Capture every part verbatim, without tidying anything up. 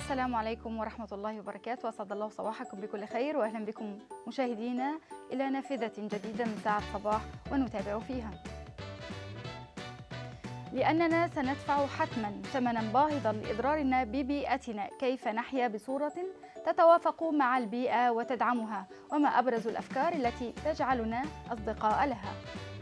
السلام عليكم ورحمة الله وبركاته، وأسعد الله صباحكم بكل خير، وأهلا بكم مشاهدينا إلى نافذة جديدة من ساعة صباح ونتابع فيها. لأننا سندفع حتما ثمنا باهظا لإضرارنا ببيئتنا، كيف نحيا بصورة تتوافق مع البيئة وتدعمها، وما أبرز الأفكار التي تجعلنا أصدقاء لها.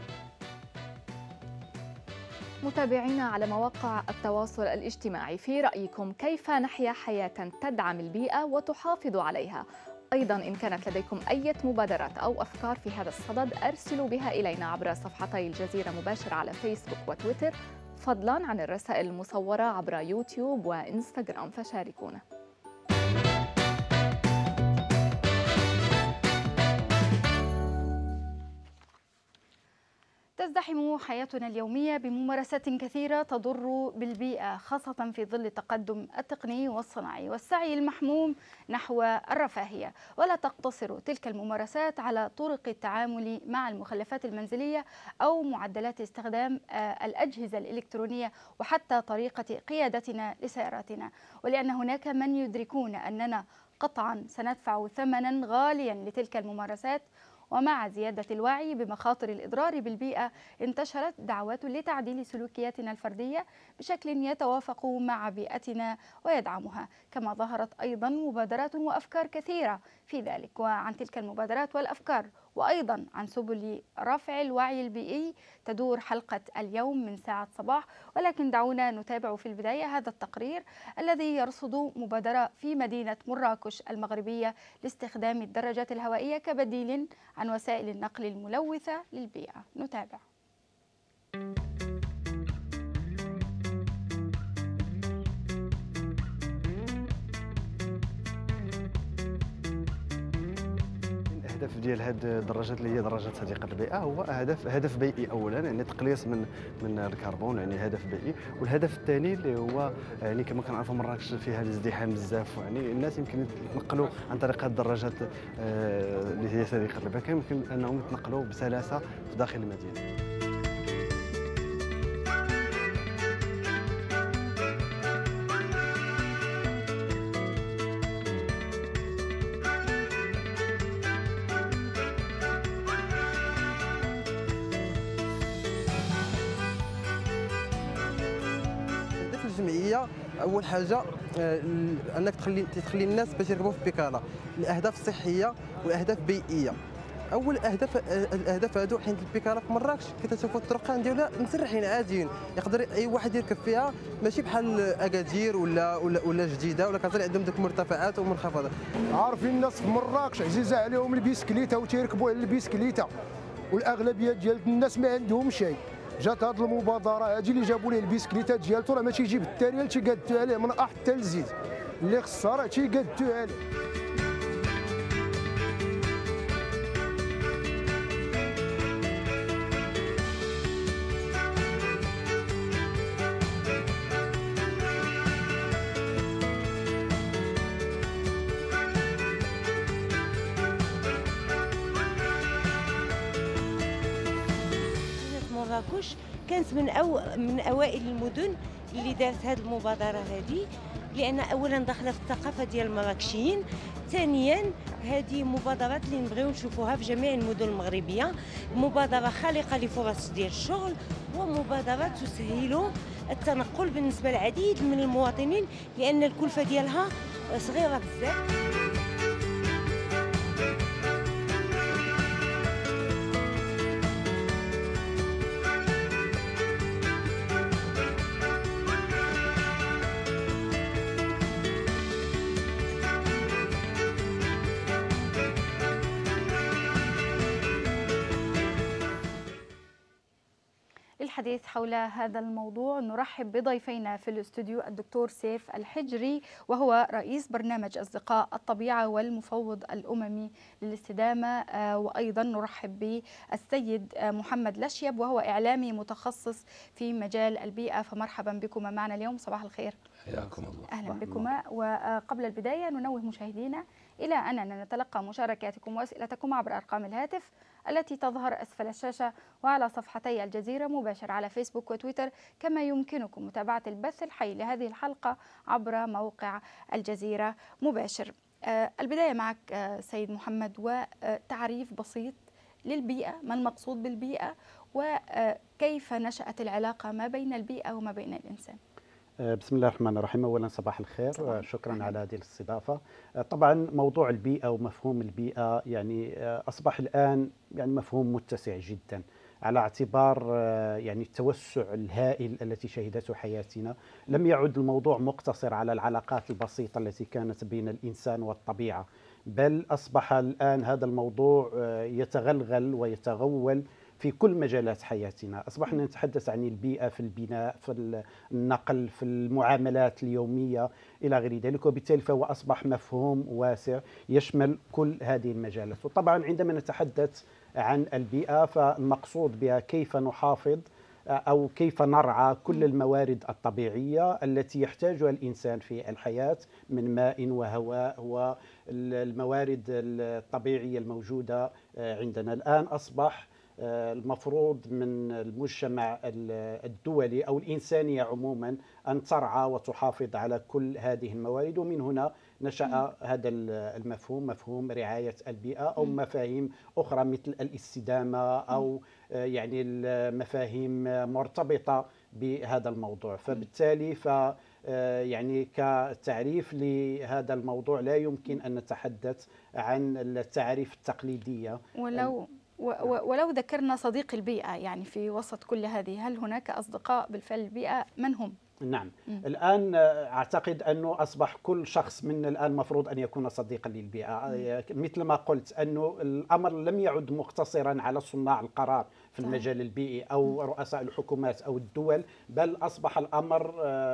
متابعينا على مواقع التواصل الاجتماعي، في رأيكم كيف نحيا حياة تدعم البيئة وتحافظ عليها؟ أيضا إن كانت لديكم أي مبادرات أو أفكار في هذا الصدد أرسلوا بها إلينا عبر صفحتي الجزيرة مباشر على فيسبوك وتويتر، فضلا عن الرسائل المصورة عبر يوتيوب وإنستغرام، فشاركونا. تزدحم حياتنا اليومية بممارسات كثيرة تضر بالبيئة، خاصة في ظل التقدم التقني والصناعي والسعي المحموم نحو الرفاهية. ولا تقتصر تلك الممارسات على طرق التعامل مع المخلفات المنزلية أو معدلات استخدام الأجهزة الإلكترونية وحتى طريقة قيادتنا لسياراتنا، ولأن هناك من يدركون أننا قطعا سندفع ثمنا غاليا لتلك الممارسات. ومع زيادة الوعي بمخاطر الإضرار بالبيئة انتشرت دعوات لتعديل سلوكياتنا الفردية بشكل يتوافق مع بيئتنا ويدعمها، كما ظهرت أيضا مبادرات وأفكار كثيرة في ذلك. وعن تلك المبادرات والأفكار وأيضا عن سبل رفع الوعي البيئي تدور حلقة اليوم من ساعة صباح، ولكن دعونا نتابع في البداية هذا التقرير الذي يرصد مبادرة في مدينة مراكش المغربية لاستخدام الدراجات الهوائية كبديل عن وسائل النقل الملوثة للبيئة. نتابع. الهدف ديال هاد الدراجات اللي هي دراجات صديقه للبيئه هو هدف هدف بيئي اولا، يعني تقليص من من الكربون، يعني هدف بيئي. والهدف الثاني اللي هو يعني كما كنعرفوا مراكش فيها الازدحام بزاف، يعني الناس يمكن يتنقلوا عن طريق هاد الدراجات اللي هي صديقه للبيئه، يمكن انهم يتنقلوا بسلاسه في داخل المدينه. الجمعيه اول حاجه انك تخلي تخلي الناس باش يركبوا في البيكالا لاهداف صحيه واهداف بيئيه. اول اهداف الاهداف هادو حين البيكالا في مراكش كتشوفوا الطرقان ديالها مسرحين عاديين، يقدر اي واحد يركب فيها، ماشي بحال اكادير ولا ولا ولا جديده ولا كتطلع عندهم ديك المرتفعات ومنخفضات. عارفين الناس في مراكش عزيزه عليهم البيسكليته وتيركبوا على البيسكليته، والاغلبيه ديال الناس ما عندهم شيء. جات هذه المبادره هذه اللي جابوا ليه البيسكليتات ديالته، راه ما تيجي بالتريال تيقادوا عليه من اح حتى لزيد، اللي خصها راه تيقادوا عليه. مراكش كانت من أو من اوائل المدن اللي دارت هذه المبادره هذه، لان اولا داخله في الثقافه ديال المراكشيين، ثانيا هذه مبادرات اللي نبغيو نشوفوها في جميع المدن المغربيه، مبادره خالقه لفرص ديال الشغل ومبادرات تسهل التنقل بالنسبه للعديد من المواطنين، لان الكلفه ديالها صغيره بزاف. للحديث حول هذا الموضوع نرحب بضيفينا في الاستوديو الدكتور سيف الحجري، وهو رئيس برنامج أصدقاء الطبيعة والمفوض الأممي للاستدامة، وأيضا نرحب بالسيد محمد لشيب وهو إعلامي متخصص في مجال البيئة. فمرحبا بكم معنا اليوم، صباح الخير. حياكم الله. أهلا بكما. وقبل البداية ننوه مشاهدينا إلى أننا نتلقى مشاركاتكم وأسئلتكم عبر أرقام الهاتف التي تظهر أسفل الشاشة وعلى صفحتي الجزيرة مباشر على فيسبوك وتويتر، كما يمكنكم متابعة البث الحي لهذه الحلقة عبر موقع الجزيرة مباشر. آه البداية معك آه سيد محمد، وتعريف بسيط للبيئة، ما المقصود بالبيئة وكيف نشأت العلاقة ما بين البيئة وما بين الإنسان. بسم الله الرحمن الرحيم. أولا صباح الخير، صباح. شكرا على هذه الاستضافة. طبعا موضوع البيئة ومفهوم البيئة يعني أصبح الآن يعني مفهوم متسع جدا، على اعتبار يعني التوسع الهائل التي شهدته حياتنا. لم يعد الموضوع مقتصر على العلاقات البسيطة التي كانت بين الإنسان والطبيعة، بل أصبح الآن هذا الموضوع يتغلغل ويتغول في كل مجالات حياتنا. أصبحنا نتحدث عن البيئة في البناء، في النقل، في المعاملات اليومية إلى غير ذلك، وبالتالي فهو أصبح مفهوم واسع يشمل كل هذه المجالات. وطبعا عندما نتحدث عن البيئة فالمقصود بها كيف نحافظ أو كيف نرعى كل الموارد الطبيعية التي يحتاجها الإنسان في الحياة من ماء وهواء والموارد الطبيعية الموجودة عندنا. الآن أصبح المفروض من المجتمع الدولي أو الإنسانية عموما أن ترعى وتحافظ على كل هذه الموارد، ومن هنا نشأ هذا المفهوم، مفهوم رعاية البيئة، أو مفاهيم أخرى مثل الاستدامة أو يعني المفاهيم مرتبطة بهذا الموضوع. فبالتالي ف يعني كتعريف لهذا الموضوع لا يمكن أن نتحدث عن التعريف التقليدية. ولو ولو ذكرنا صديق البيئة يعني في وسط كل هذه، هل هناك أصدقاء بالفعل البيئة؟ من هم؟ نعم. م. الآن أعتقد أنه أصبح كل شخص منا الآن مفروض أن يكون صديقا للبيئة. م. مثل ما قلت أنه الأمر لم يعد مقتصرا على صناع القرار في المجال البيئي أو رؤساء الحكومات أو الدول، بل أصبح الأمر،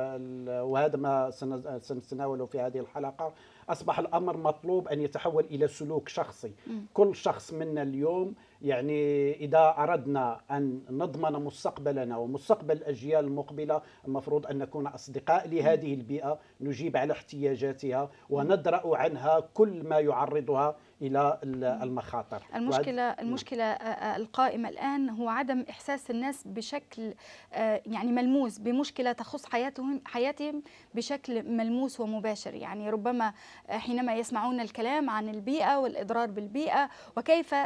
وهذا ما سنتناوله في هذه الحلقة، أصبح الأمر مطلوب أن يتحول إلى سلوك شخصي. م. كل شخص منا اليوم يعني إذا أردنا أن نضمن مستقبلنا ومستقبل الأجيال المقبلة المفروض أن نكون أصدقاء لهذه البيئة، نجيب على احتياجاتها وندرأ عنها كل ما يعرضها إلى المخاطر. المشكلة المشكلة القائمة الآن هو عدم إحساس الناس بشكل يعني ملموس بمشكلة تخص حياتهم حياتهم بشكل ملموس ومباشر. يعني ربما حينما يسمعون الكلام عن البيئة والإضرار بالبيئة وكيف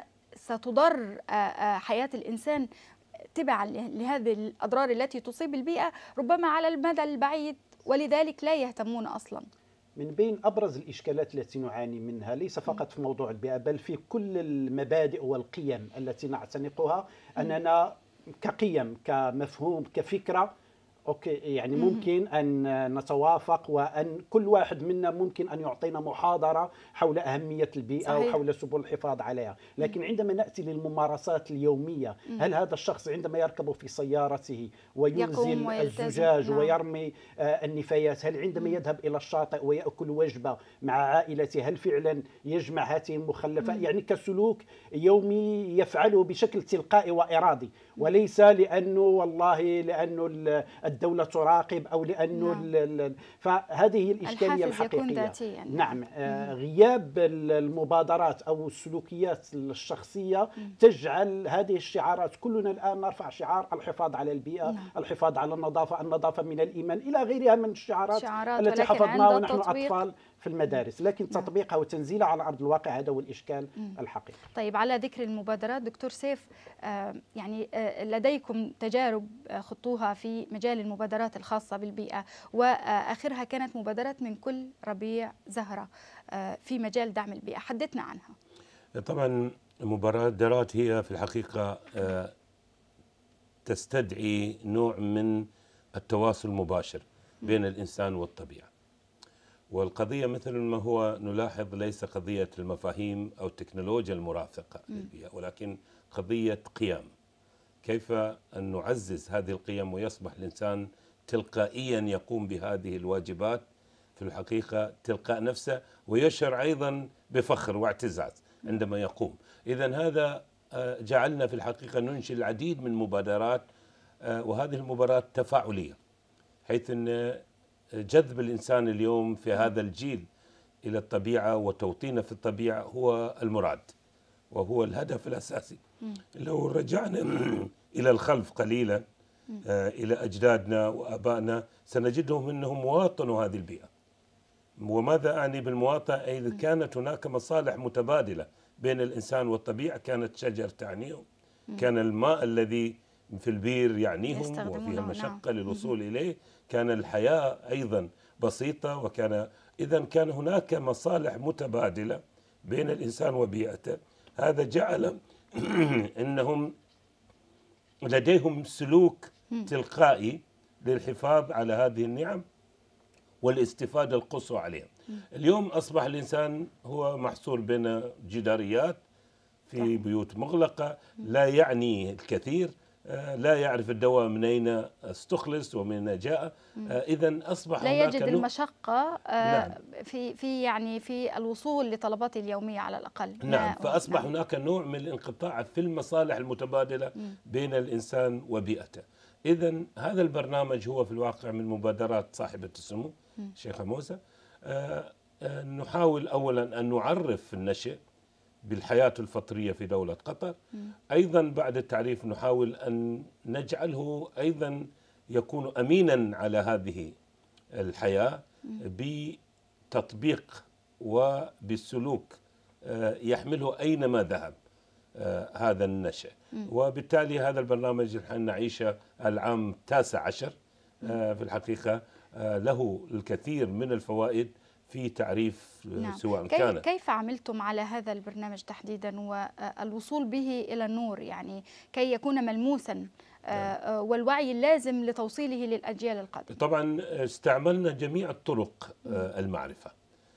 ستضر حياة الإنسان تبعا لهذه الأضرار التي تصيب البيئة، ربما على المدى البعيد، ولذلك لا يهتمون أصلا. من بين أبرز الإشكالات التي نعاني منها ليس فقط في موضوع البيئة بل في كل المبادئ والقيم التي نعتنقها، أننا كقيم، كمفهوم، كفكرة أوكي يعني ممكن أن نتوافق، وأن كل واحد منا ممكن أن يعطينا محاضرة حول أهمية البيئة صحيح. وحول سبل الحفاظ عليها. لكن عندما نأتي للممارسات اليومية، هل هذا الشخص عندما يركب في سيارته وينزل الزجاج نعم. ويرمي النفايات، هل عندما يذهب إلى الشاطئ ويأكل وجبة مع عائلته هل فعلا يجمع هذه المخلفات؟ مم. يعني كسلوك يومي يفعله بشكل تلقائي وإرادي، وليس لأنه والله لأنه الدولة تراقب أو لأنه نعم. فهذه الإشكالية الحقيقية. نعم. آه غياب المبادرات أو السلوكيات الشخصية مم. تجعل هذه الشعارات، كلنا الآن نرفع شعار الحفاظ على البيئة، نعم. الحفاظ على النظافة، النظافة من الإيمان، إلى غيرها من الشعارات التي حفظناها ونحن أطفال في المدارس، لكن نعم. تطبيقها وتنزيلها على أرض الواقع هذا هو الإشكال مم. الحقيقي. طيب، على ذكر المبادرات دكتور سيف، آه يعني آه لديكم تجارب آه خطوها في مجال المبادرات الخاصة بالبيئة، وآخرها كانت مبادرة من كل ربيع زهرة آه في مجال دعم البيئة، حدثنا عنها. طبعا المبادرات هي في الحقيقة آه تستدعي نوع من التواصل المباشر بين الإنسان والطبيعة، والقضية مثل ما هو نلاحظ ليس قضية المفاهيم أو التكنولوجيا المرافقة للبيئة، ولكن قضية قيم، كيف أن نعزز هذه القيم ويصبح الإنسان تلقائيا يقوم بهذه الواجبات في الحقيقة تلقاء نفسه، ويشعر أيضا بفخر واعتزاز عندما يقوم. إذن هذا جعلنا في الحقيقة ننشئ العديد من المبادرات، وهذه المبادرات تفاعلية، حيث أن جذب الإنسان اليوم في هذا الجيل إلى الطبيعة وتوطينه في الطبيعة هو المراد وهو الهدف الأساسي. لو رجعنا إلى الخلف قليلا إلى أجدادنا وآبائنا سنجدهم أنهم واطنوا هذه البيئة. وماذا أعني بالمواطنة؟ إذا كانت هناك مصالح متبادلة بين الإنسان والطبيعة، كانت شجر تعنيهم، كان الماء الذي في البير يعنيهم وفيها مشقة للوصول إليه، كان الحياة أيضا بسيطة، وكان إذا كان هناك مصالح متبادلة بين الإنسان وبيئته. هذا جعل أنهم لديهم سلوك تلقائي للحفاظ على هذه النعم والاستفادة القصوى عليها. اليوم أصبح الإنسان هو محصور بين جداريات في بيوت مغلقة، لا يعني الكثير، لا يعرف الدواء من أين استخلص ومن أين جاء. إذا أصبح لا هناك يجد نوع المشقة نعم. في في يعني في الوصول لطلباته اليومية على الأقل. نعم، فأصبح نعم. هناك نوع من الانقطاع في المصالح المتبادلة م. بين الإنسان وبيئته. إذا هذا البرنامج هو في الواقع من مبادرات صاحبة السمو الشيخة موسى. آه آه نحاول أولا أن نعرف النشء بالحياة الفطرية في دولة قطر. أيضا بعد التعريف نحاول أن نجعله أيضا يكون أمينا على هذه الحياة بتطبيق وبالسلوك يحمله أينما ذهب هذا النشء. وبالتالي هذا البرنامج نحن نعيشه العام التاسع عشر في الحقيقة له الكثير من الفوائد في تعريف نعم. سواء كان كيف عملتم على هذا البرنامج تحديدا والوصول به إلى النور، يعني كي يكون ملموسا نعم. والوعي اللازم لتوصيله للأجيال القادمة؟ طبعا استعملنا جميع الطرق المعرفة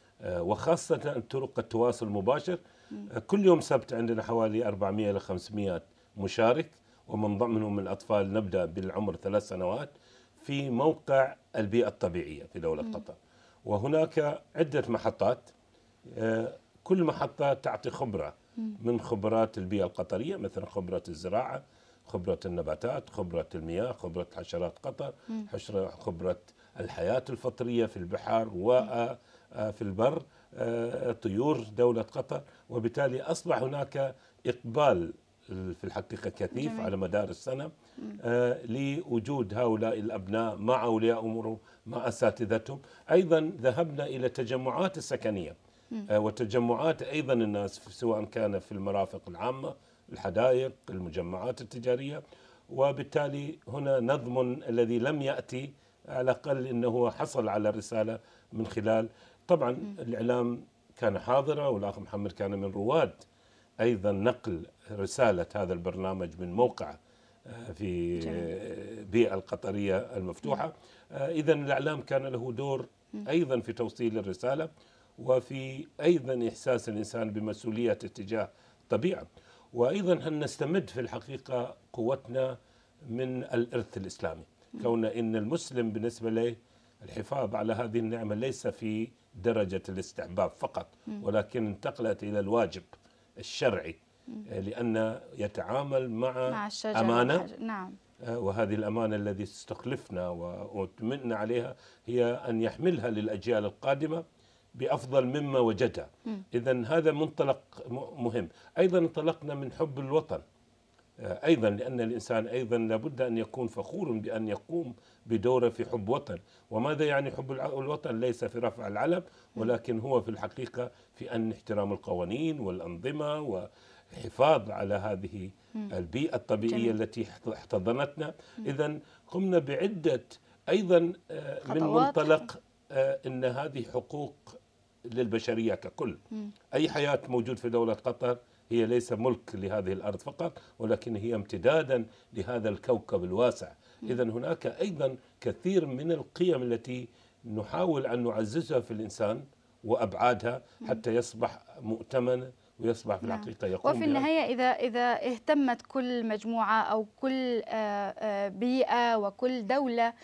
وخاصة طرق التواصل المباشر. كل يوم سبت عندنا حوالي أربعمئة إلى خمسمئة مشارك، ومن ضمنهم الأطفال نبدأ بالعمر ثلاث سنوات في موقع البيئة الطبيعية في دولة م. قطر. وهناك عدة محطات، كل محطة تعطي خبرة من خبرات البيئة القطرية، مثلا خبرة الزراعة، خبرة النباتات، خبرة المياه، خبرة حشرات قطر، خبرة الحياة الفطرية في البحار وفي البر، طيور دولة قطر. وبالتالي أصبح هناك إقبال في الحقيقة كثيف جميل. على مدار السنة آه لوجود هؤلاء الأبناء مع أولياء أمورهم مع أساتذتهم. أيضا ذهبنا إلى تجمعات السكنية آه وتجمعات أيضا الناس سواء كان في المرافق العامة، الحدائق، المجمعات التجارية. وبالتالي هنا نظم الذي لم يأتي على الأقل أنه حصل على الرسالة من خلال طبعا م. الإعلام كان حاضرة، والأخ محمد كان من رواد أيضا نقل رسالة هذا البرنامج من موقع في بيئة القطرية المفتوحة. إذا الإعلام كان له دور أيضا في توصيل الرسالة وفي أيضا إحساس الإنسان بمسؤولية تجاه الطبيعة. وأيضا هل نستمد في الحقيقة قوتنا من الإرث الإسلامي، كون إن المسلم بالنسبة له الحفاظ على هذه النعمة ليس في درجة الاستحباب فقط، ولكن انتقلت إلى الواجب الشرعي، لأن يتعامل مع, مع أمانة نعم. وهذه الأمانة التي استخلفنا وأتمنى عليها هي أن يحملها للأجيال القادمة بأفضل مما وجدها. إذن هذا منطلق مهم. أيضا انطلقنا من حب الوطن أيضا، لأن الإنسان أيضا لابد أن يكون فخور بأن يقوم بدوره في حب وطن. وماذا يعني حب الوطن؟ ليس في رفع العلم، ولكن هو في الحقيقة في أن احترام القوانين والأنظمة وحفاظ على هذه البيئة الطبيعية جميل. التي احتضنتنا. إذن قمنا بعدة أيضا من منطلق أن هذه حقوق للبشرية ككل. أي حياة موجود في دولة قطر هي ليس ملك لهذه الأرض فقط، ولكن هي امتدادا لهذا الكوكب الواسع. إذن هناك أيضا كثير من القيم التي نحاول أن نعززها في الإنسان وأبعادها حتى يصبح مؤتمن ويصبح في الحقيقة يقوم. وفي النهاية إذا إذا اهتمت كل مجموعة أو كل بيئة وكل دولة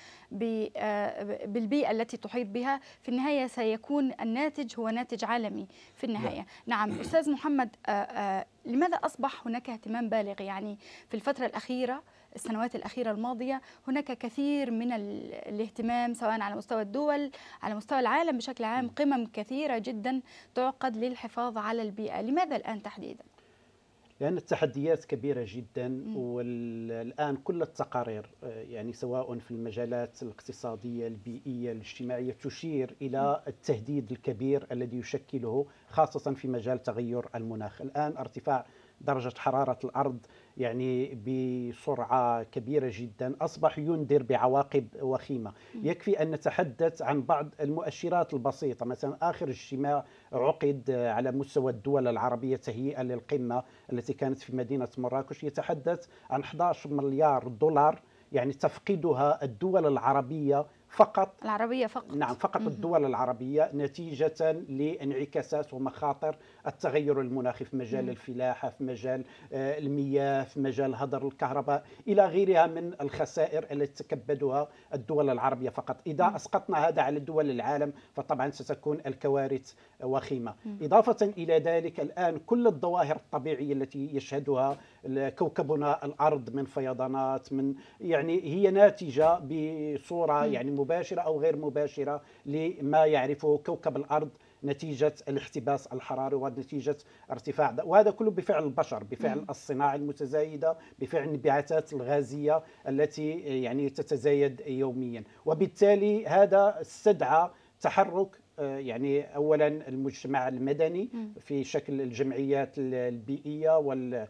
بالبيئة التي تحيط بها، في النهاية سيكون الناتج هو ناتج عالمي في النهاية. نعم, نعم. أستاذ محمد، لماذا أصبح هناك اهتمام بالغ يعني في الفترة الأخيرة السنوات الأخيرة الماضية هناك كثير من الاهتمام سواء على مستوى الدول على مستوى العالم بشكل عام، قمم كثيرة جدا تعقد للحفاظ على البيئة. لماذا الآن تحديدا؟ لأن التحديات كبيرة جدا، والآن كل التقارير يعني سواء في المجالات الاقتصادية البيئية الاجتماعية تشير إلى التهديد الكبير الذي يشكله خاصة في مجال تغير المناخ. الآن ارتفاع درجة حرارة الأرض يعني بسرعة كبيرة جدا أصبح ينذر بعواقب وخيمة. يكفي أن نتحدث عن بعض المؤشرات البسيطة، مثلا آخر اجتماع عقد على مستوى الدول العربية تهيئة للقمة التي كانت في مدينة مراكش يتحدث عن أحد عشر مليار دولار يعني تفقدها الدول العربية فقط العربية فقط نعم فقط الدول العربية نتيجة لانعكاسات ومخاطر التغير المناخي في مجال مم. الفلاحة، في مجال المياه، في مجال هدر الكهرباء إلى غيرها من الخسائر التي تكبدها الدول العربية فقط. إذا مم. أسقطنا هذا على دول العالم فطبعا ستكون الكوارث وخيمة. مم. إضافة إلى ذلك الآن كل الظواهر الطبيعية التي يشهدها كوكبنا الأرض من فيضانات من يعني هي ناتجة بصورة مم. يعني مباشرة أو غير مباشرة لما يعرفه كوكب الأرض نتيجة الاحتباس الحراري ونتيجة ارتفاع، وهذا كله بفعل البشر، بفعل الصناعة المتزايدة، بفعل الانبعاثات الغازية التي يعني تتزايد يوميا. وبالتالي هذا استدعى تحرك يعني أولا المجتمع المدني في شكل الجمعيات البيئية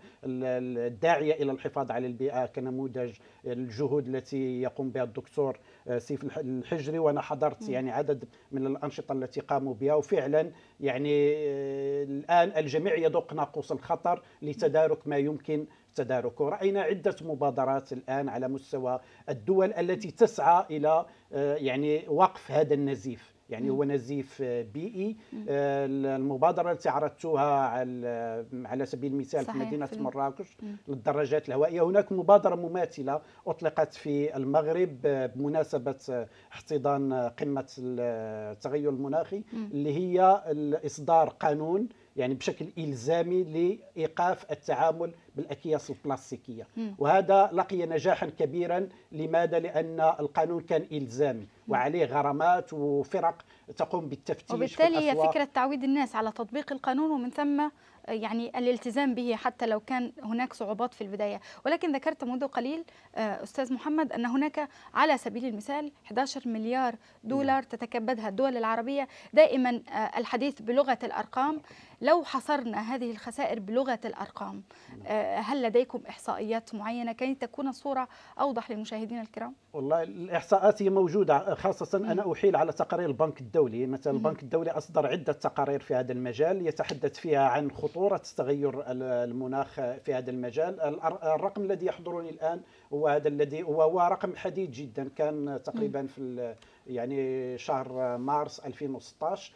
والداعية إلى الحفاظ على البيئة كنموذج الجهود التي يقوم بها الدكتور سيف الحجري، وأنا حضرت يعني عدد من الأنشطة التي قاموا بها، وفعلا يعني الآن الجميع يذوق ناقوس الخطر لتدارك ما يمكن تداركه. رأينا عدة مبادرات الآن على مستوى الدول التي تسعى إلى يعني وقف هذا النزيف، يعني هو نزيف بيئي. المبادرة التي عرضتها على سبيل المثال في مدينة في مراكش للدراجات الهوائية، هناك مبادرة مماثلة أطلقت في المغرب بمناسبة احتضان قمة التغير المناخي اللي هي إصدار قانون يعني بشكل إلزامي لإيقاف التعامل بالأكياس البلاستيكية. مم. وهذا لقي نجاحا كبيرا. لماذا؟ لأن القانون كان إلزامي وعليه غرامات وفرق تقوم بالتفتيش، وبالتالي هي فكرة تعويد الناس على تطبيق القانون ومن ثم يعني الالتزام به حتى لو كان هناك صعوبات في البداية. ولكن ذكرت منذ قليل أستاذ محمد أن هناك على سبيل المثال أحد عشر مليار دولار تتكبدها الدول العربية. دائما الحديث بلغة الأرقام، لو حصرنا هذه الخسائر بلغة الأرقام هل لديكم إحصائيات معينة كي تكون الصورة أوضح للمشاهدين الكرام؟ والله الإحصاءات هي موجودة، خاصة أنا أحيل على تقارير البنك الدولي. مثلا البنك الدولي أصدر عدة تقارير في هذا المجال يتحدث فيها عن خطورة تغير المناخ في هذا المجال. الرقم الذي يحضرني الآن هو هذا الذي هو رقم حديث جدا، كان تقريبا في يعني شهر مارس ألفين وستة عشر.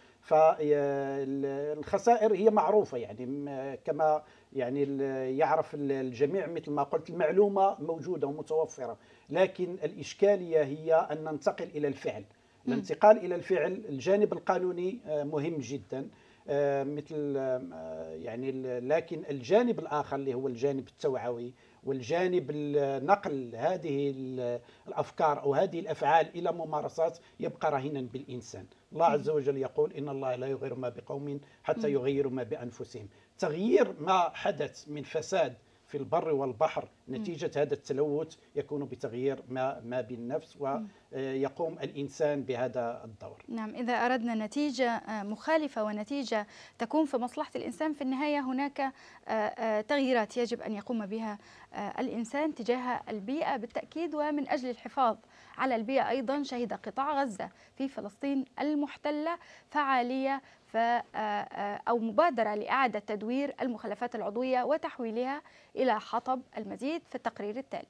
فالخسائر هي معروفة يعني كما يعني يعرف الجميع، مثل ما قلت المعلومة موجودة ومتوفرة، لكن الإشكالية هي أن ننتقل إلى الفعل. الانتقال إلى الفعل الجانب القانوني مهم جدا مثل يعني، لكن الجانب الآخر اللي هو الجانب التوعوي والجانب نقل هذه الأفكار أو هذه الأفعال إلى ممارسات يبقى رهينا بالإنسان. الله عز وجل يقول إن الله لا يغير ما بقوم حتى يغيروا ما بأنفسهم. تغيير ما حدث من فساد في البر والبحر نتيجة هذا التلوث يكون بتغيير ما ما بالنفس، ويقوم الإنسان بهذا الدور. نعم، إذا أردنا نتيجة مخالفة ونتيجة تكون في مصلحة الإنسان، في النهاية هناك تغييرات يجب أن يقوم بها الإنسان تجاه البيئة بالتأكيد. ومن أجل الحفاظ على البيئة أيضا شهد قطاع غزة في فلسطين المحتلة فعالية أو مبادرة لإعادة تدوير المخلفات العضوية وتحويلها إلى حطب. المزيد في التقرير التالي.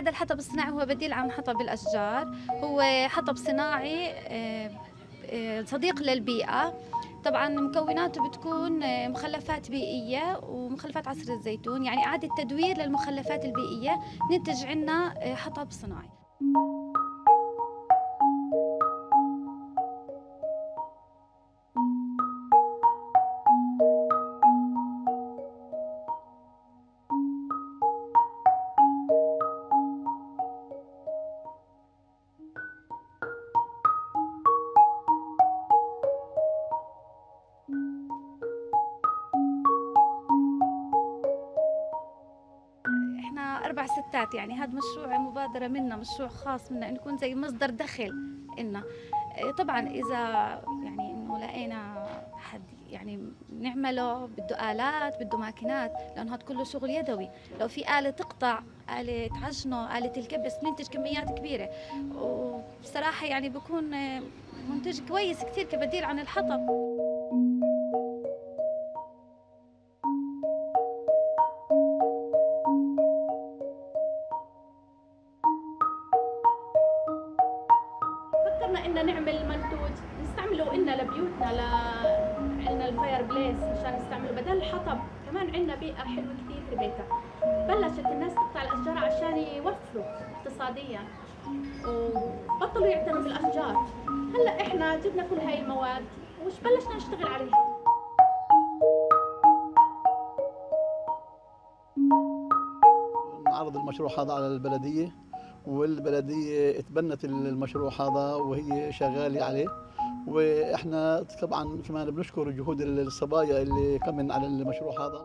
هذا الحطب الصناعي هو بديل عن حطب الأشجار، هو حطب صناعي صديق للبيئة. طبعا مكوناته بتكون مخلفات بيئية ومخلفات عصير الزيتون، يعني إعادة تدوير للمخلفات البيئية ننتج عنا حطب صناعي. أربع ستات، يعني هذا مشروع مبادرة منا، مشروع خاص منا، إنه يكون زي مصدر دخل إلنا. طبعا إذا يعني إنه لقينا حد يعني نعمله، بده آلات، بده ماكينات، لأنه هذا كله شغل يدوي. لو في آلة تقطع، آلة تعجنه، آلة الكبس، بننتج كميات كبيرة، وبصراحة يعني بكون منتج كويس كثير كبديل عن الحطب. إن نعمل منتوج نستعمله إنا لبيوتنا، ل عندنا الفاير بليس مشان نستعمله بدل الحطب. كمان عندنا بيئة حلوة كثير في بيتها. بلشت الناس تقطع الأشجار عشان يوفروا اقتصاديا وبطلوا يعتنوا بالأشجار. هلا إحنا جبنا كل هاي المواد وش بلشنا نشتغل عليها. نعرض المشروع هذا على البلدية، والبلدية تبنت المشروع هذا وهي شغالة عليه، واحنا طبعا كمان بنشكر جهود الصبايا اللي كمن على المشروع هذا.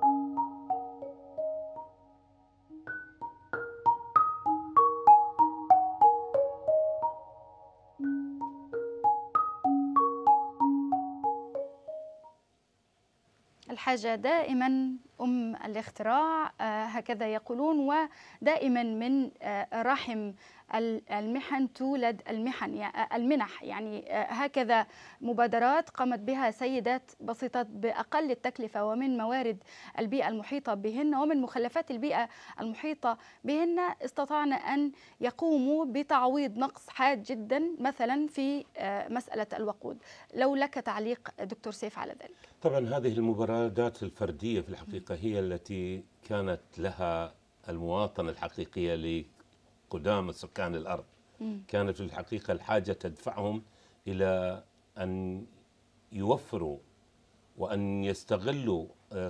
الحاجة دائما أم الاختراع، آه هكذا يقولون، ودائما من آه رحم المحن تولد المحن يعني المنح. يعني آه هكذا مبادرات قامت بها سيدات بسيطات بأقل التكلفة ومن موارد البيئة المحيطة بهن ومن مخلفات البيئة المحيطة بهن، استطعن أن يقوموا بتعويض نقص حاد جدا مثلا في آه مسألة الوقود. لو لك تعليق دكتور سيف على ذلك. طبعا هذه المبادرات الفردية في الحقيقة هي التي كانت لها المواطنة الحقيقية لقدام سكان الأرض. كانت في الحقيقة الحاجة تدفعهم إلى أن يوفروا وأن يستغلوا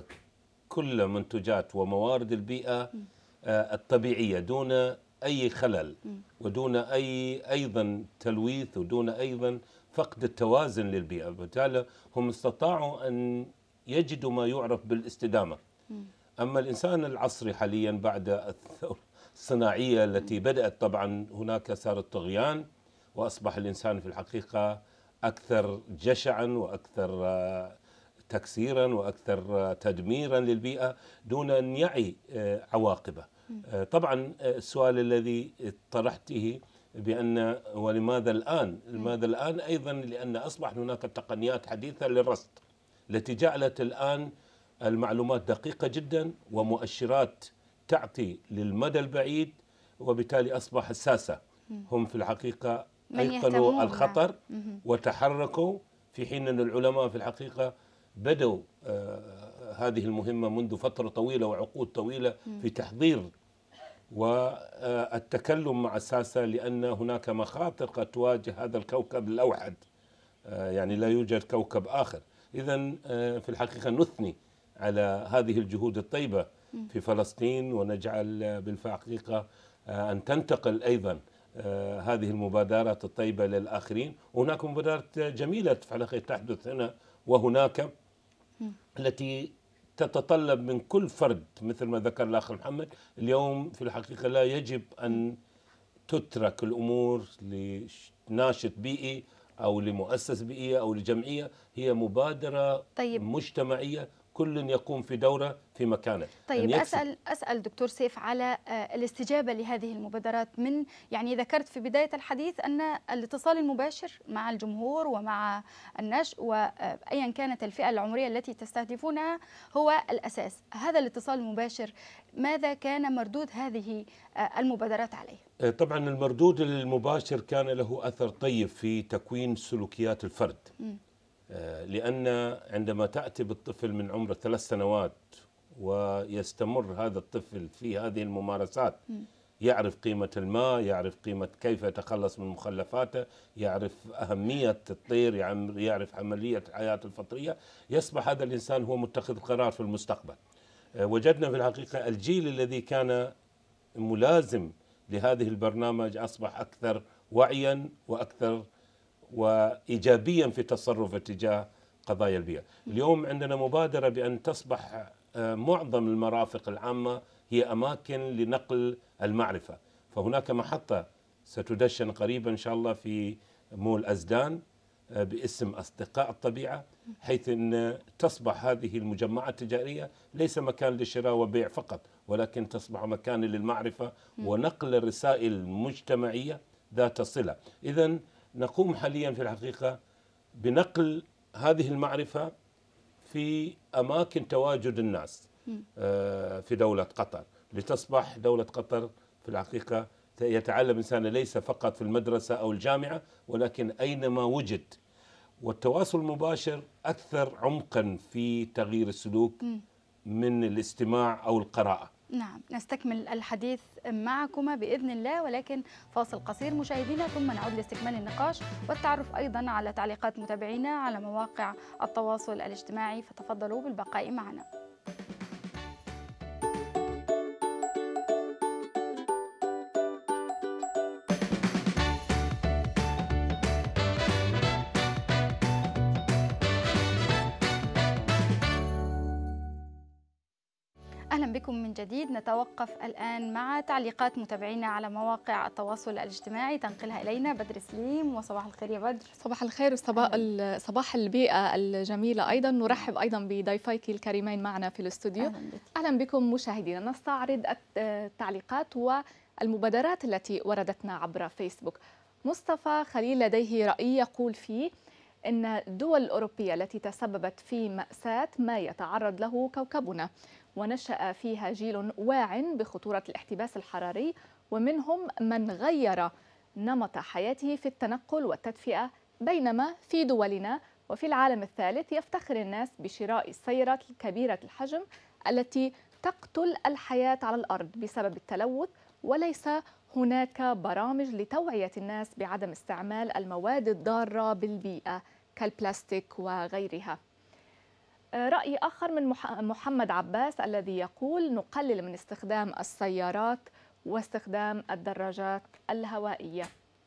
كل منتجات وموارد البيئة الطبيعية دون أي خلل ودون أي أيضا تلويث ودون أيضا فقد التوازن للبيئة. بالتالي هم استطاعوا أن يجدوا ما يعرف بالاستدامة. أما الإنسان العصري حاليا بعد الثورة الصناعية التي بدأت، طبعا هناك صار الطغيان وأصبح الإنسان في الحقيقة أكثر جشعا وأكثر تكسيرا وأكثر تدميرا للبيئة دون أن يعي عواقبه. طبعا السؤال الذي طرحته بأن ولماذا الآن؟ لماذا الآن؟ أيضا لأن أصبح هناك تقنيات حديثة للرصد التي جعلت الآن المعلومات دقيقة جدا ومؤشرات تعطي للمدى البعيد، وبالتالي أصبح حساسة. هم في الحقيقة أيقنوا الخطر وتحركوا، في حين أن العلماء في الحقيقة بدأوا آه هذه المهمة منذ فترة طويلة وعقود طويلة في تحضير والتكلم مع الساسة، لأن هناك مخاطر قد تواجه هذا الكوكب الأوحد، يعني لا يوجد كوكب آخر. إذن في الحقيقة نثني على هذه الجهود الطيبة في فلسطين، ونجعل بالحقيقة أن تنتقل أيضا هذه المبادرات الطيبة للآخرين. وهناك مبادرات جميلة في الحقيقة تحدث هنا وهناك التي تتطلب من كل فرد، مثل ما ذكر الأخ محمد. اليوم في الحقيقة لا يجب أن تترك الأمور لناشط بيئي أو لمؤسسة بيئية أو لجمعية، هي مبادرة طيب. مجتمعية كل يقوم في دوره في مكانه. طيب اسال اسال دكتور سيف على الاستجابه لهذه المبادرات. من يعني ذكرت في بدايه الحديث ان الاتصال المباشر مع الجمهور ومع النشء وايا كانت الفئه العمريه التي تستهدفونها هو الاساس. هذا الاتصال المباشر ماذا كان مردود هذه المبادرات عليه؟ طبعا المردود المباشر كان له اثر طيب في تكوين سلوكيات الفرد. م. لأن عندما تأتي بالطفل من عمر ثلاث سنوات ويستمر هذا الطفل في هذه الممارسات، يعرف قيمة الماء، يعرف قيمة كيف يتخلص من مخلفاته، يعرف أهمية الطير، يعرف عملية الحياة الفطرية، يصبح هذا الإنسان هو متخذ قرار في المستقبل. وجدنا في الحقيقة الجيل الذي كان ملازم لهذه البرنامج أصبح أكثر وعيا وأكثر وإيجابيا في تصرف تجاه قضايا البيئة. اليوم عندنا مبادرة بأن تصبح معظم المرافق العامة هي أماكن لنقل المعرفة، فهناك محطة ستدشن قريبا إن شاء الله في مول أزدان باسم أصدقاء الطبيعة، حيث أن تصبح هذه المجمعات التجارية ليس مكان للشراء وبيع فقط، ولكن تصبح مكان للمعرفة ونقل الرسائل المجتمعية ذات صلة. إذن نقوم حاليا في الحقيقة بنقل هذه المعرفة في أماكن تواجد الناس في دولة قطر، لتصبح دولة قطر في الحقيقة يتعلم الإنسان ليس فقط في المدرسة أو الجامعة، ولكن أينما وجد. والتواصل المباشر أكثر عمقا في تغيير السلوك من الاستماع أو القراءة. نعم، نستكمل الحديث معكما بإذن الله، ولكن فاصل قصير مشاهدينا ثم نعود لاستكمال النقاش والتعرف أيضا على تعليقات متابعينا على مواقع التواصل الاجتماعي، فتفضلوا بالبقاء معنا. أهلا بكم من جديد. نتوقف الآن مع تعليقات متابعينا على مواقع التواصل الاجتماعي تنقلها إلينا بدر سليم. وصباح الخير يا بدر. صباح الخير وصباح صباح البيئة الجميلة أيضا. نرحب أيضا بضيفيك الكريمين معنا في الاستوديو. أهلا, أهلا بكم مشاهدينا. نستعرض التعليقات والمبادرات التي وردتنا عبر فيسبوك. مصطفى خليل لديه رأي يقول فيه إن الدول الأوروبية التي تسببت في مأساة ما يتعرض له كوكبنا ونشأ فيها جيل واع بخطورة الاحتباس الحراري، ومنهم من غير نمط حياته في التنقل والتدفئة، بينما في دولنا وفي العالم الثالث يفتخر الناس بشراء السيارات الكبيرة الحجم التي تقتل الحياة على الأرض بسبب التلوث، وليس هناك برامج لتوعية الناس بعدم استعمال المواد الضارة بالبيئة كالبلاستيك وغيرها. رأي آخر من محمد عباس الذي يقول نقلل من استخدام السيارات واستخدام الدراجات الهوائية.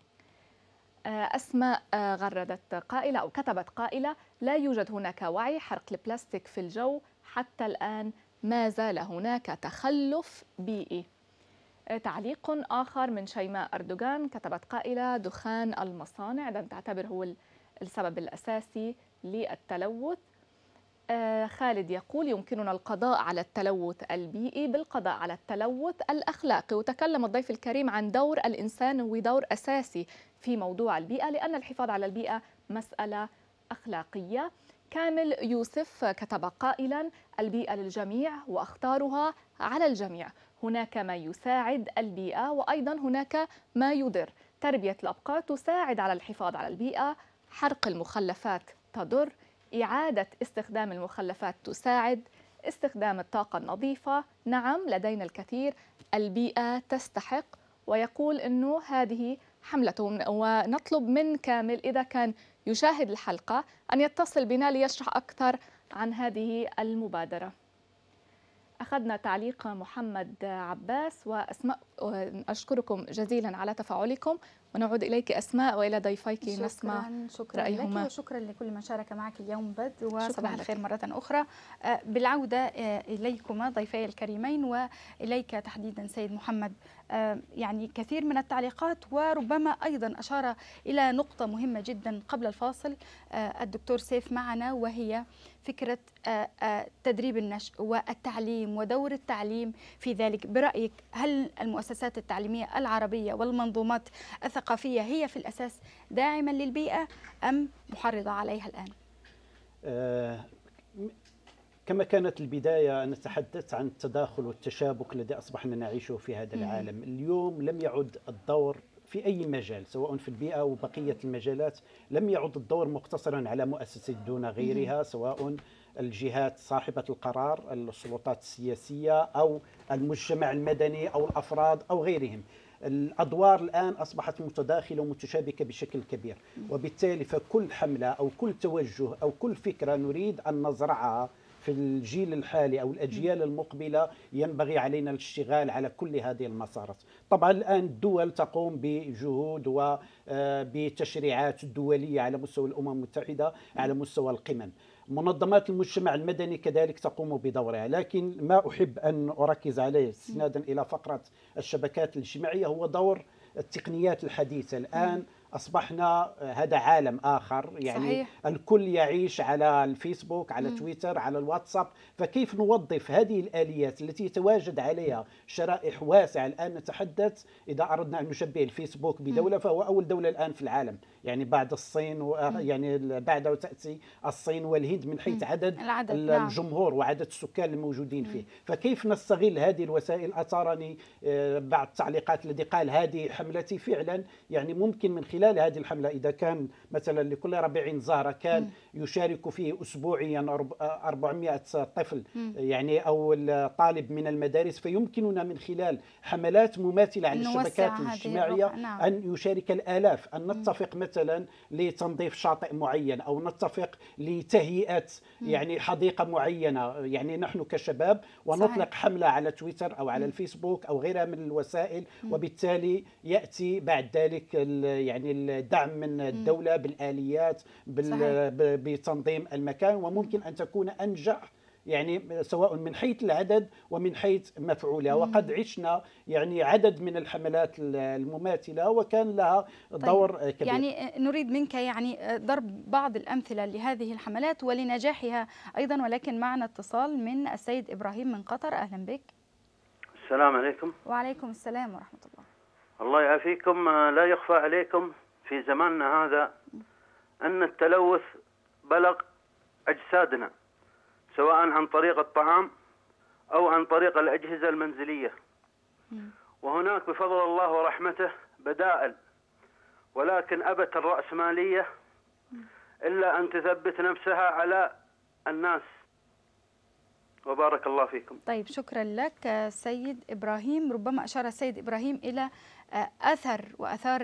أسماء غردت قائلة أو كتبت قائلة لا يوجد هناك وعي حرق البلاستيك في الجو حتى الآن، ما زال هناك تخلف بيئي. تعليق آخر من شيماء أردوغان كتبت قائلة دخان المصانع لن تعتبر هو السبب الأساسي للتلوث. آه خالد يقول يمكننا القضاء على التلوث البيئي بالقضاء على التلوث الأخلاقي. وتكلم الضيف الكريم عن دور الإنسان ودور أساسي في موضوع البيئة، لأن الحفاظ على البيئة مسألة أخلاقية. كامل يوسف كتب قائلا البيئة للجميع وأخطارها على الجميع، هناك ما يساعد البيئة وأيضا هناك ما يضر. تربية الأبقار تساعد على الحفاظ على البيئة، حرق المخلفات تضر، إعادة استخدام المخلفات تساعد، استخدام الطاقة النظيفة نعم لدينا الكثير، البيئة تستحق. ويقول أنه هذه حملة، ونطلب من كامل إذا كان يشاهد الحلقة أن يتصل بنا ليشرح أكثر عن هذه المبادرة. أخذنا تعليق محمد عباس وأسماء أشكركم جزيلا على تفاعلكم، ونعود إليك أسماء وإلى ضيفيك نسمع شكرا رأيهما. لك وشكرا لكل من شارك معك اليوم بدر، شكراً وصباح لك. الخير مرة أخرى. آه، بالعودة آه، إليكما ضيفي الكريمين وإليك تحديدا سيد محمد. آه، يعني كثير من التعليقات، وربما أيضا أشار إلى نقطة مهمة جدا قبل الفاصل آه، الدكتور سيف معنا، وهي فكرة آه، آه، تدريب النشء والتعليم ودور التعليم في ذلك. برأيك هل المؤسسات التعليمية العربية والمنظومات الثقافية هي في الأساس داعما للبيئة أم محرضة عليها الآن؟ آه كما كانت البداية نتحدث عن التداخل والتشابك الذي أصبحنا نعيشه في هذا العالم. اليوم لم يعد الدور في أي مجال سواء في البيئة أو بقية المجالات، لم يعد الدور مقتصرا على مؤسسة دون غيرها، سواء الجهات صاحبة القرار، السلطات السياسية أو المجتمع المدني أو الأفراد أو غيرهم. الأدوار الآن أصبحت متداخلة ومتشابكة بشكل كبير، وبالتالي فكل حملة أو كل توجه أو كل فكرة نريد أن نزرعها في الجيل الحالي أو الأجيال المقبلة ينبغي علينا الاشتغال على كل هذه المسارات. طبعا الآن الدول تقوم بجهود وبتشريعات دولية على مستوى الأمم المتحدة، على مستوى القمم. منظمات المجتمع المدني كذلك تقوم بدورها، لكن ما أحب أن أركز عليه استنادا إلى فقرة الشبكات الاجتماعية هو دور التقنيات الحديثة. الآن أصبحنا هذا عالم آخر، يعني صحيح. الكل يعيش على الفيسبوك، على م. تويتر، على الواتساب، فكيف نوظف هذه الآليات التي يتواجد عليها شرائح واسعة؟ الآن نتحدث إذا أردنا أن نشبه الفيسبوك بدولة، فهو أول دولة الآن في العالم، يعني بعد الصين و... يعني بعده تأتي الصين والهند من حيث عدد العدد. الجمهور نعم. وعدد السكان الموجودين فيه. م. فكيف نستغل هذه الوسائل؟ أثارني بعض التعليقات الذي قال هذه حملتي. فعلا يعني ممكن من خلال هذه الحملة إذا كان مثلا لكل ربيع زهرة كان م. يشارك فيه أسبوعيا أربعمائة طفل م. يعني أو طالب من المدارس، فيمكننا من خلال حملات مماثلة على الشبكات الاجتماعية نعم. أن يشارك الآلاف، أن نتفق م. مثلا لتنظيف شاطئ معين أو نتفق لتهيئة م. يعني حديقة معينة، يعني نحن كشباب ونطلق صحيح. حملة على تويتر أو على م. الفيسبوك أو غيرها من الوسائل، م. وبالتالي يأتي بعد ذلك يعني الدعم من الدولة بالآليات بتنظيم المكان، وممكن أن تكون أنجح يعني سواء من حيث العدد ومن حيث مفعولها. وقد عشنا يعني عدد من الحملات المماثلة وكان لها دور طيب كبير. يعني نريد منك يعني ضرب بعض الأمثلة لهذه الحملات ولنجاحها أيضا، ولكن معنا اتصال من السيد إبراهيم من قطر. أهلا بك. السلام عليكم. وعليكم السلام ورحمة الله. الله يعافيكم. لا يخفى عليكم في زماننا هذا أن التلوث بلغ أجسادنا، سواء عن طريق الطعام أو عن طريق الأجهزة المنزلية. وهناك بفضل الله ورحمته بدائل، ولكن أبت الرأسمالية إلا أن تثبت نفسها على الناس. وبارك الله فيكم. طيب شكرا لك سيد إبراهيم. ربما أشار السيد إبراهيم إلى أثر وأثار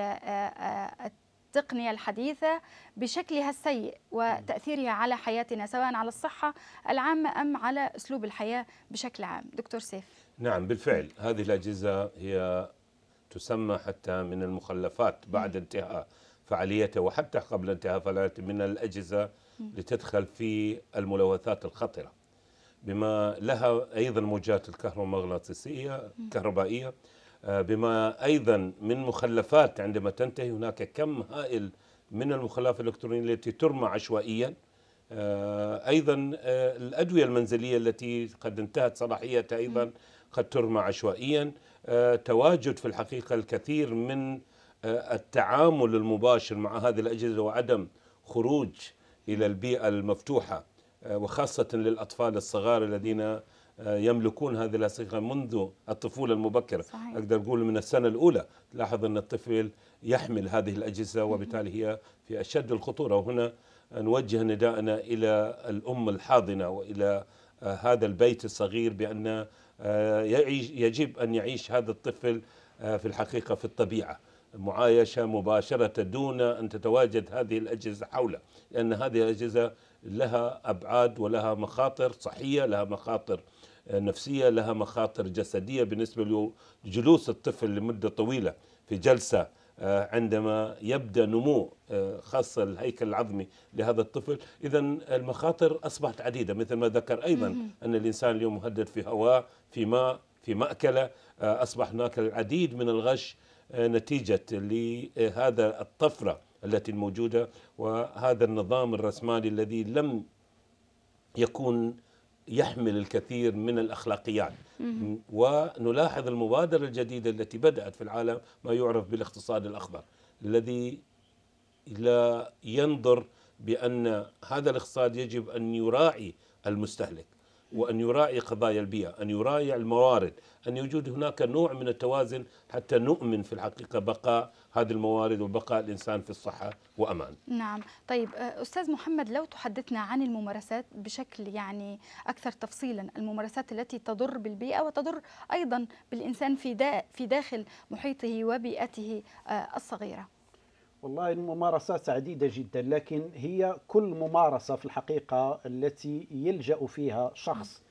التقنية الحديثة بشكلها السيء وتأثيرها على حياتنا، سواء على الصحة العامة أم على أسلوب الحياة بشكل عام. دكتور سيف. نعم بالفعل، هذه الأجهزة هي تسمى حتى من المخلفات بعد انتهاء فعاليتها وحتى قبل انتهاء فعاليتها من الأجهزة لتدخل في الملوثات الخطرة، بما لها أيضا موجات الكهرومغناطيسية الكهربائية، بما أيضا من مخلفات عندما تنتهي هناك كم هائل من المخلفات الإلكترونية التي ترمى عشوائيا. أيضا الأدوية المنزلية التي قد انتهت صلاحيتها أيضا قد ترمى عشوائيا. تواجد في الحقيقة الكثير من التعامل المباشر مع هذه الأجهزة وعدم خروج إلى البيئة المفتوحة، وخاصة للأطفال الصغار الذين يملكون هذه الأسلحة منذ الطفولة المبكرة. صحيح. أقدر أقول من السنة الأولى تلاحظ أن الطفل يحمل هذه الأجهزة، وبالتالي هي في أشد الخطورة. وهنا نوجه نداءنا إلى الأم الحاضنة وإلى هذا البيت الصغير بأن يجب أن يعيش هذا الطفل في الحقيقة في الطبيعة، معايشة مباشرة دون أن تتواجد هذه الأجهزة حوله، لأن هذه الأجهزة لها أبعاد ولها مخاطر صحية، لها مخاطر نفسية، لها مخاطر جسدية بالنسبة لجلوس الطفل لمدة طويلة في جلسة عندما يبدأ نمو خاصة الهيكل العظمي لهذا الطفل. إذا المخاطر أصبحت عديدة، مثل ما ذكر أيضا أن الإنسان اليوم مهدد في هواء، في ماء، في مأكلة، أصبح هناك العديد من الغش نتيجة لهذا الطفرة التي الموجودة وهذا النظام الرأسمالي الذي لم يكون يحمل الكثير من الأخلاقيات. ونلاحظ المبادرة الجديدة التي بدأت في العالم ما يعرف بالاقتصاد الأخضر، الذي لا ينظر بأن هذا الاقتصاد يجب أن يراعي المستهلك وأن يراعي قضايا البيئة، أن يراعي الموارد، أن يوجد هناك نوع من التوازن حتى نؤمن في الحقيقة بقاء هذه الموارد وبقاء الإنسان في الصحة وأمان. نعم. طيب أستاذ محمد، لو تحدثنا عن الممارسات بشكل يعني أكثر تفصيلا، الممارسات التي تضر بالبيئة وتضر أيضا بالإنسان في دا في داخل محيطه وبيئته الصغيرة. والله الممارسات عديدة جدا، لكن هي كل ممارسة في الحقيقة التي يلجأ فيها شخص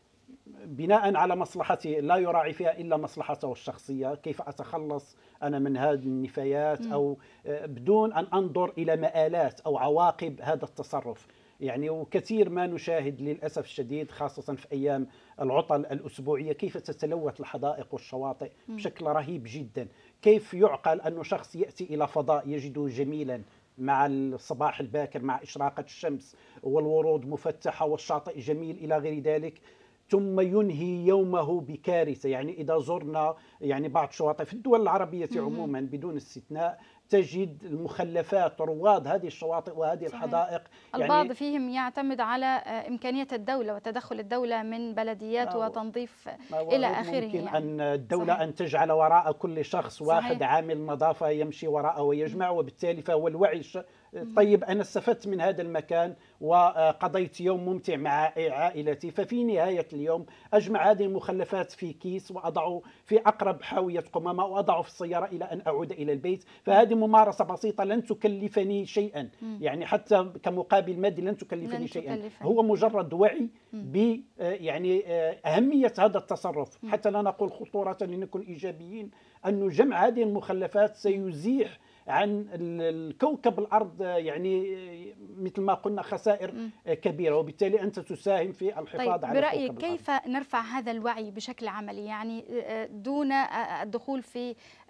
بناء على مصلحته، لا يراعي فيها إلا مصلحته الشخصية، كيف أتخلص أنا من هذه النفايات، أو بدون أن أنظر إلى مآلات أو عواقب هذا التصرف. يعني وكثير ما نشاهد للأسف الشديد خاصة في أيام العطل الأسبوعية كيف تتلوث الحدائق والشواطئ بشكل رهيب جدا. كيف يعقل أنه شخص يأتي إلى فضاء يجده جميلا مع الصباح الباكر مع إشراقة الشمس والورود مفتحة والشاطئ جميل إلى غير ذلك، ثم ينهي يومه بكارثة. يعني إذا زرنا يعني بعض الشواطئ في الدول العربية عموما بدون استثناء تجد المخلفات رواد هذه الشواطئ وهذه صحيح. الحدائق. يعني البعض فيهم يعتمد على إمكانية الدولة وتدخل الدولة من بلديات آه وتنظيف إلى آخره. ممكن يعني. أن الدولة صحيح. أن تجعل وراء كل شخص واحد صحيح. عامل نظافة يمشي وراءه ويجمع، وبالتالي فهو الوعي. طيب أنا استفدت من هذا المكان وقضيت يوم ممتع مع عائلتي، ففي نهاية اليوم أجمع هذه المخلفات في كيس وأضعه في أقرب حاوية قمامة وأضعه في السيارة إلى أن أعود إلى البيت. فهذه ممارسة بسيطة لن تكلفني شيئا، يعني حتى كمقابل مادي لن تكلفني لن شيئا تكلفني. هو مجرد وعي ب يعني أهمية هذا التصرف، حتى لا نقول خطورة لنكون إيجابيين، أن جمع هذه المخلفات سيزيح عن الكوكب الأرض يعني مثل ما قلنا خسائر كبيرة، وبالتالي أنت تساهم في الحفاظ طيب على برأيك الكوكب الأرض. كيف نرفع هذا الوعي بشكل عملي، يعني دون الدخول في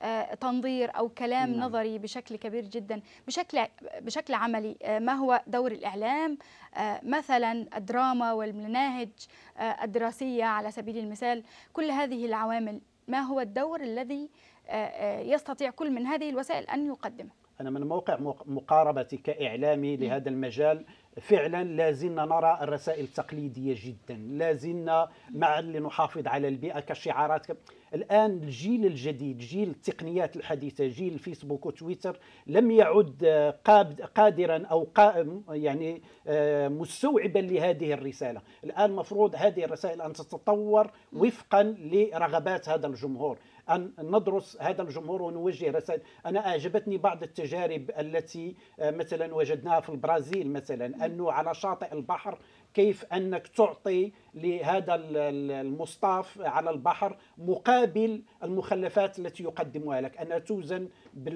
تنظير أو كلام نعم. نظري بشكل كبير جدا، بشكل بشكل عملي؟ ما هو دور الإعلام مثلا، الدراما والمناهج الدراسية على سبيل المثال، كل هذه العوامل ما هو الدور الذي يستطيع كل من هذه الوسائل أن يقدمه؟ أنا من موقع مقاربتي كإعلامي لهذا المجال فعلا لازلنا نرى الرسائل التقليدية جدا، لازلنا مع اللي نحافظ على البيئة كشعارات. الآن الجيل الجديد، جيل التقنيات الحديثة، جيل الفيسبوك وتويتر، لم يعد قادرا أو يعني مستوعبا لهذه الرسالة. الآن مفروض هذه الرسائل أن تتطور وفقا لرغبات هذا الجمهور، أن ندرس هذا الجمهور ونوجه رسائل. أنا أعجبتني بعض التجارب التي مثلا وجدناها في البرازيل مثلا، أنه على شاطئ البحر كيف أنك تعطي لهذا المصطاف على البحر مقابل المخلفات التي يقدمها لك، أنها توزن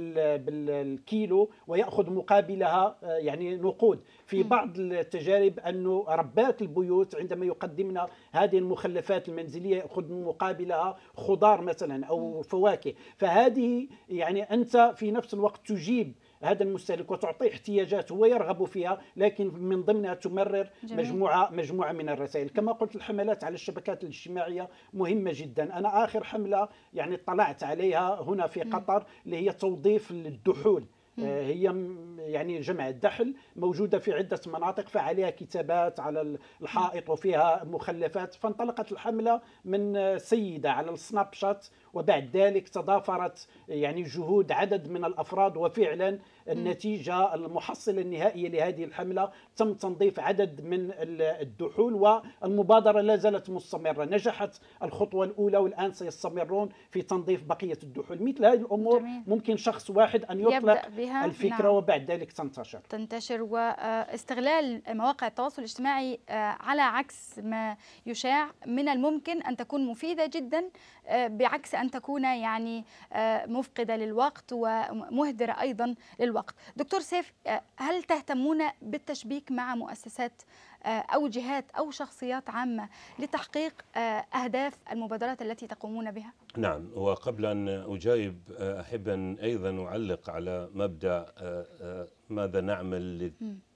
بالكيلو ويأخذ مقابلها يعني نقود. في بعض التجارب أنه ربات البيوت عندما يقدمنا هذه المخلفات المنزلية يأخذ مقابلها خضار مثلا أو فواكه. فهذه يعني أنت في نفس الوقت تجيب هذا المستهلك وتعطيه احتياجات هو يرغب فيها، لكن من ضمنها تمرر جميل. مجموعة مجموعة من الرسائل. كما قلت الحملات على الشبكات الاجتماعية مهمة جدا. أنا آخر حملة يعني اطلعت عليها هنا في قطر اللي هي توظيف الدحول، هي يعني جمع الدحل موجودة في عدة مناطق، فعليها كتابات على الحائط وفيها مخلفات. فانطلقت الحملة من سيدة على السناب شات، وبعد ذلك تضافرت يعني جهود عدد من الأفراد، وفعلا النتيجة المحصلة النهائية لهذه الحملة تم تنظيف عدد من الدحول، والمبادرة لا زالت مستمرة. نجحت الخطوة الأولى والآن سيستمرون في تنظيف بقية الدحول. مثل هذه الأمور جميل. ممكن شخص واحد أن يطلق بها الفكرة نعم. وبعد ذلك تنتشر تنتشر واستغلال مواقع التواصل الاجتماعي على عكس ما يشاع من الممكن أن تكون مفيدة جدا، بعكس أن تكون يعني مفقدة للوقت ومهدرة أيضا للوقت. دكتور سيف، هل تهتمون بالتشبيك مع مؤسسات أو جهات أو شخصيات عامة لتحقيق أهداف المبادرات التي تقومون بها؟ نعم، وقبل أن أجاوب أحب أن أيضا أعلق على مبدأ ماذا نعمل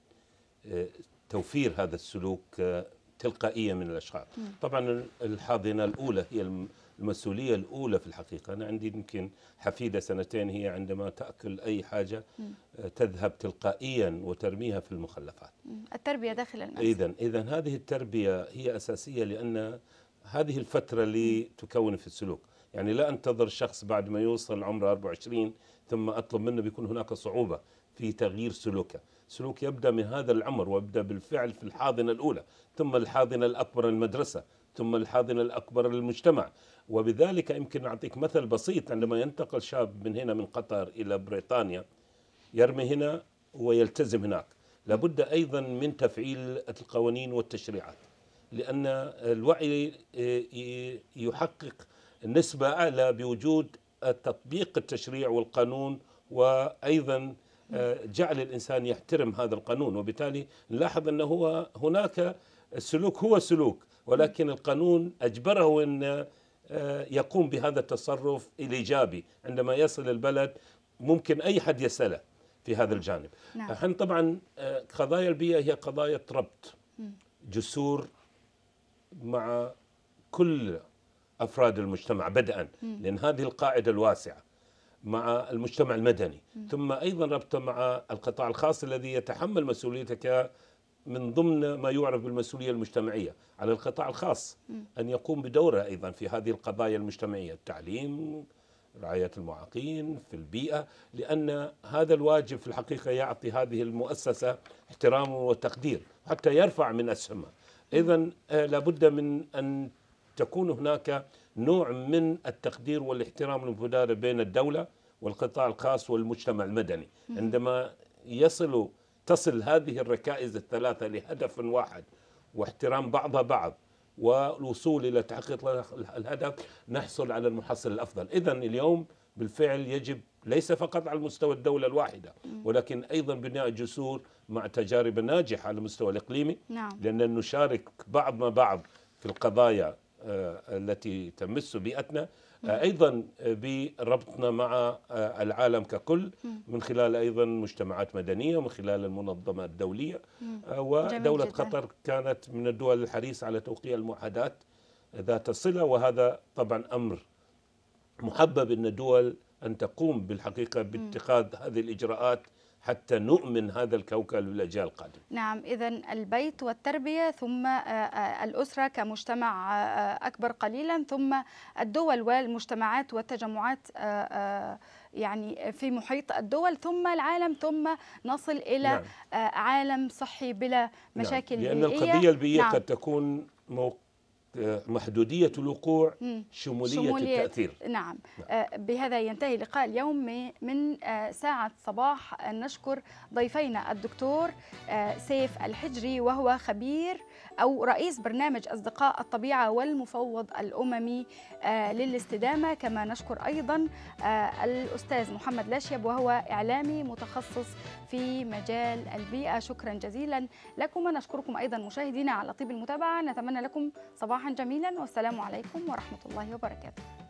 لتوفير هذا السلوك تلقائيا من الأشخاص. طبعا الحاضنة الأولى هي المسؤولية الأولى في الحقيقة. أنا عندي يمكن حفيدة سنتين، هي عندما تأكل أي حاجة تذهب تلقائيا وترميها في المخلفات. التربية داخل المنزل. إذن إذن هذه التربية هي أساسية، لأن هذه الفترة اللي تكون في السلوك. يعني لا أنتظر شخص بعد ما يوصل عمره أربعة وعشرين ثم أطلب منه، بيكون هناك صعوبة في تغيير سلوكه. سلوك يبدأ من هذا العمر، ويبدأ بالفعل في الحاضنة الأولى، ثم الحاضنة الأكبر المدرسة، ثم الحاضنة الأكبر للمجتمع. وبذلك يمكن أعطيك مثل بسيط. عندما ينتقل شاب من هنا من قطر إلى بريطانيا، يرمي هنا ويلتزم هناك، لابد أيضا من تفعيل القوانين والتشريعات، لأن الوعي يحقق نسبة أعلى بوجود تطبيق التشريع والقانون، وأيضا جعل الإنسان يحترم هذا القانون. وبالتالي نلاحظ أنه هو هناك السلوك هو سلوك، ولكن القانون أجبره أن يقوم بهذا التصرف الإيجابي. عندما يصل البلد ممكن أي حد يسأله في هذا الجانب. نعم. نحن طبعا قضايا البيئة هي قضايا ربط جسور مع كل أفراد المجتمع بدءا، لأن هذه القاعدة الواسعة مع المجتمع المدني، ثم أيضا ربط مع القطاع الخاص الذي يتحمل مسؤوليتك من ضمن ما يعرف بالمسؤولية المجتمعية. على القطاع الخاص أن يقوم بدوره أيضا في هذه القضايا المجتمعية، التعليم، رعاية المعاقين، في البيئة، لأن هذا الواجب في الحقيقة يعطي هذه المؤسسة احترام وتقدير حتى يرفع من أسهمها. إذن لابد من أن تكون هناك نوع من التقدير والاحترام المتبادل بين الدولة والقطاع الخاص والمجتمع المدني. عندما يصل تصل هذه الركائز الثلاثة لهدف واحد واحترام بعضها بعض والوصول إلى تحقيق الهدف، نحصل على المحصل الأفضل. إذن اليوم بالفعل يجب ليس فقط على مستوى الدولة الواحدة، ولكن أيضا بناء جسور مع تجارب ناجحة على المستوى الإقليمي، نعم. لأن نشارك بعضنا بعض في القضايا التي تمس بيئتنا، أيضا بربطنا مع العالم ككل من خلال أيضا مجتمعات مدنية ومن خلال المنظمات الدولية. ودولة قطر كانت من الدول الحريصة على توقيع المعاهدات ذات الصلة، وهذا طبعا أمر محبب أن الدول أن تقوم بالحقيقة باتخاذ هذه الإجراءات حتى نؤمن هذا الكوكب للأجيال القادمة. نعم، إذن البيت والتربية، ثم الأسرة كمجتمع أكبر قليلا، ثم الدول والمجتمعات والتجمعات يعني في محيط الدول، ثم العالم، ثم نصل إلى نعم. عالم صحي بلا مشاكل نعم. لأن بيئية. القضية البيئية نعم. قد تكون موقع محدودية الوقوع، شمولية, شمولية التأثير. نعم. نعم. بهذا ينتهي لقاء اليوم من ساعة صباح. نشكر ضيفينا الدكتور سيف الحجري، وهو خبير أو رئيس برنامج أصدقاء الطبيعة والمفوض الأممي للاستدامة، كما نشكر أيضا الأستاذ محمد لاشيب، وهو إعلامي متخصص في مجال البيئة. شكرا جزيلا لكم، ونشكركم أيضا مشاهدينا على طيب المتابعة. نتمنى لكم صباحا جميلا، والسلام عليكم ورحمة الله وبركاته.